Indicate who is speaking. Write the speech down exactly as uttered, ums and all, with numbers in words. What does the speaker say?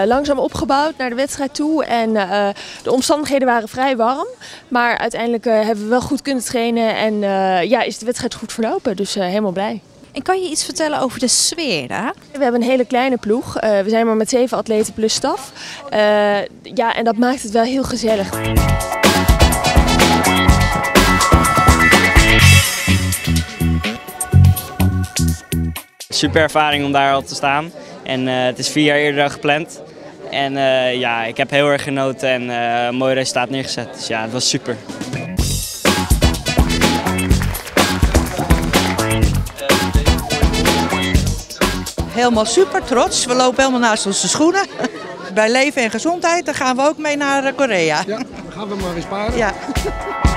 Speaker 1: langzaam opgebouwd naar de wedstrijd toe. En uh, de omstandigheden waren vrij warm. Maar uiteindelijk uh, hebben we wel goed kunnen trainen. En uh, ja, is de wedstrijd goed verlopen. Dus uh, helemaal blij.
Speaker 2: En kan je iets vertellen over de sfeer daar?
Speaker 1: We hebben een hele kleine ploeg. Uh, we zijn maar met zeven atleten plus staf. Uh, ja, en dat maakt het wel heel gezellig.
Speaker 3: Super ervaring om daar al te staan. En uh, het is vier jaar eerder dan gepland. En uh, ja, ik heb heel erg genoten en uh, een mooi resultaat neergezet. Dus ja, het was super.
Speaker 4: Helemaal super trots. We lopen helemaal naast onze schoenen. Bij leven en gezondheid, dan gaan we ook mee naar Korea.
Speaker 5: Ja, gaan we maar eens paren.
Speaker 4: Ja.